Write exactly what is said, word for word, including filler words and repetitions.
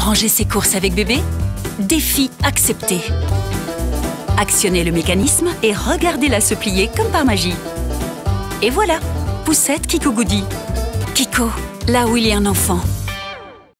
Ranger ses courses avec bébé? Défi accepté. Actionnez le mécanisme et regardez-la se plier comme par magie. Et voilà, poussette Kiko Goody. Kiko, là où il y a un enfant.